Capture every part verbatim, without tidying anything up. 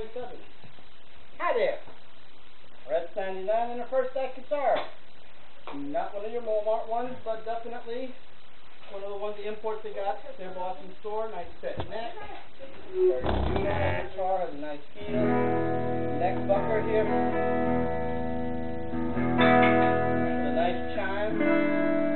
twenty-seven. Hi there. Red ninety-nine and a first act guitar. Not one of your Walmart ones, but definitely one of the ones the imports they got at their Boston store. Nice set neck. Very beautiful guitar, has a nice feel. Neck bucker here. With a nice chime.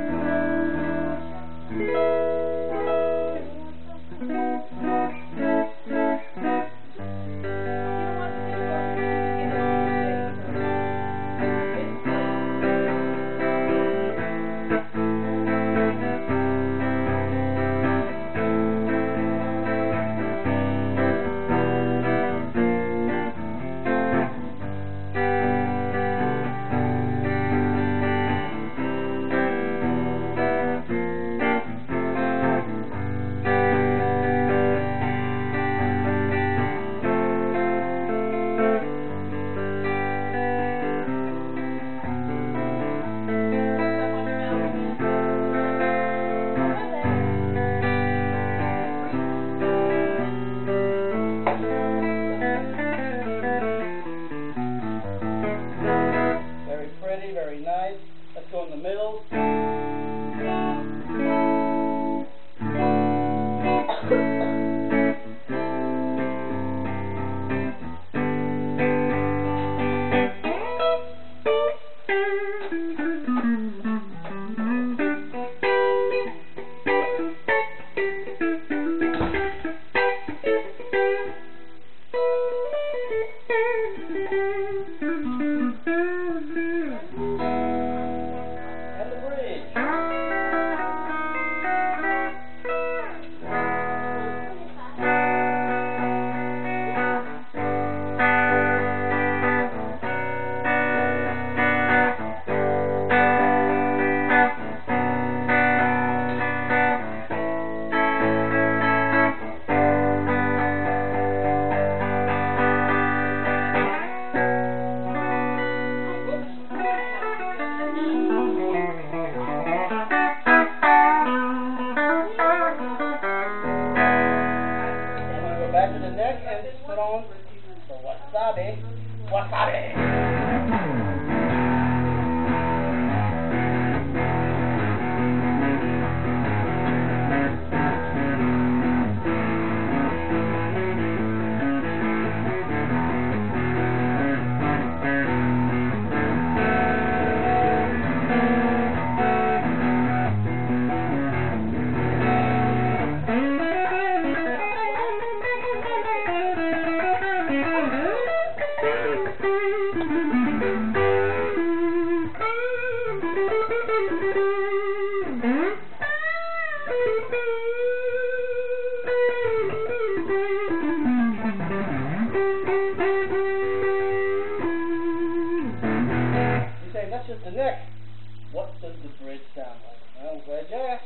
Very nice. Let's go in the middle. Back to the neck and put on the wasabi. Wasabi! That's just the neck. What does the bridge sound like? Well, I'm glad you asked.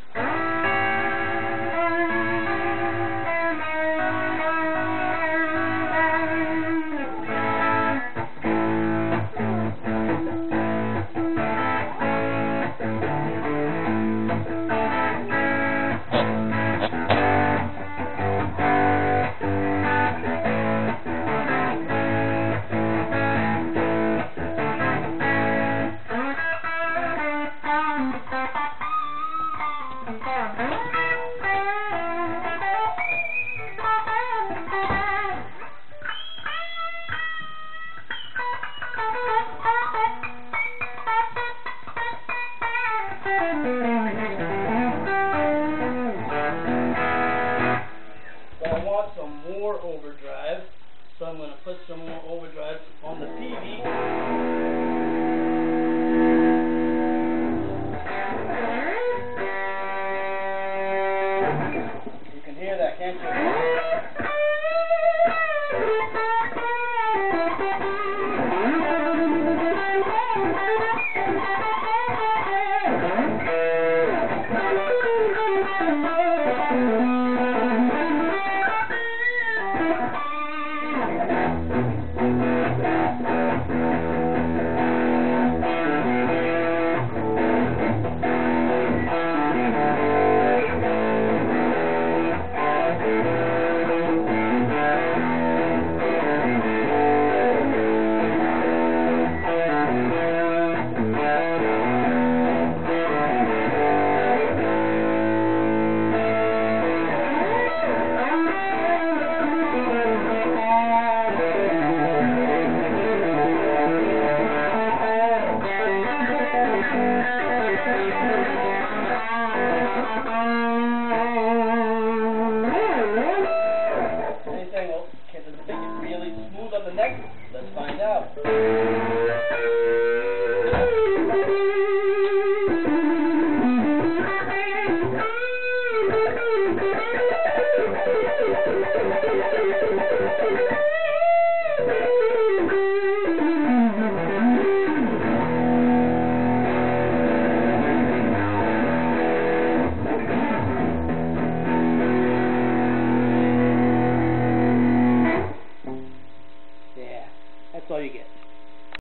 So I want some more overdrive, so I'm going to put some more overdrive on the P V. You can hear that, can't you? happen next? Let's find out. Yeah, that's all you get.